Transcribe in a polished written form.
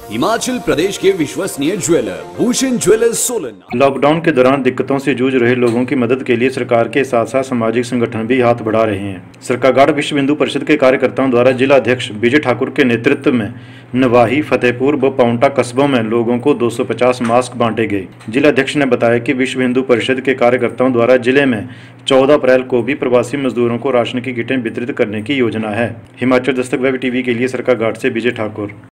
हिमाचल प्रदेश के विश्वसनीय jeweller Bhushan Jewellers Solan. Lockdown के दौरान दिक्कतों से जूझ रहे लोगों की मदद के लिए सरकार के साथ साथ सामाजिक संगठन भी हाथ बढ़ा रहे हैं। सरकागढ़ विश्व हिंदू परिषद के कार्यकर्ताओं द्वारा जिला अध्यक्ष विजय ठाकुर के नेतृत्व में नवाही, फतेहपुर व पाउंटा कस्बों में लोगों को 250 मास्क बांटे गए। जिला अध्यक्ष ने बताया कि विश्व हिंदू परिषद के कार्यकर्ताओं द्वारा जिले में 14 अप्रैल को भी प्रवासी मजदूरों को राशन की किटें वितरित करने की योजना है। हिमाचल दस्तक वेब टीवी के लिए सरकागढ़ से विजय ठाकुर।